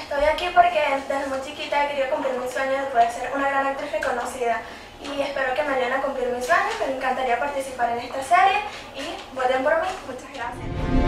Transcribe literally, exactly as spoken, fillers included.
Estoy aquí porque desde muy chiquita he querido cumplir mi sueño de poder ser una gran actriz reconocida y espero que me ayuden a cumplir mis sueños. Me encantaría participar en esta serie y voten por mí. Muchas gracias.